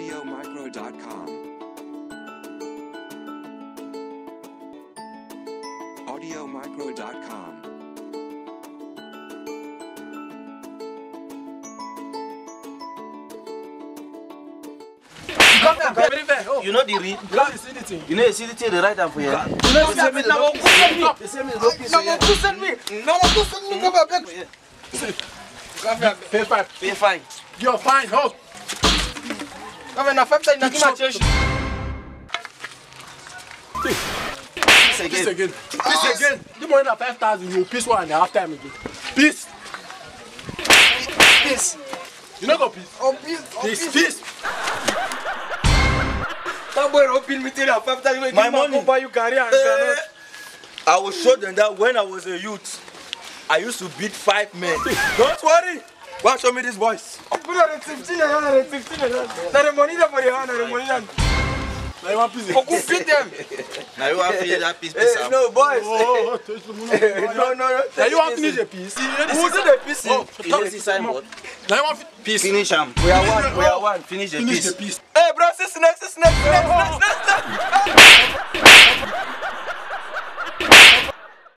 AudioMicro.com. AudioMicro.com. You know the read? You know the CDT, the right hand for you. Pay fine. You're fine, ho. Peace again. You more than 5,000, you peace 1.5 times again. Peace. Peace. You know go peace. Oh, peace. Peace. That boy open me till 5 times. My money. I will show them that when I was a youth, I used to beat 5 men. Don't worry. Go and show me these boys. Now you want peace? Who beat them? Now you want to finish that piece. No, boys. No. Now you want to finish the piece? Who did the piece? You know the signboard. Now you want peace? Finish them. We are one. Finish the piece. Piece. Hey, bro, next.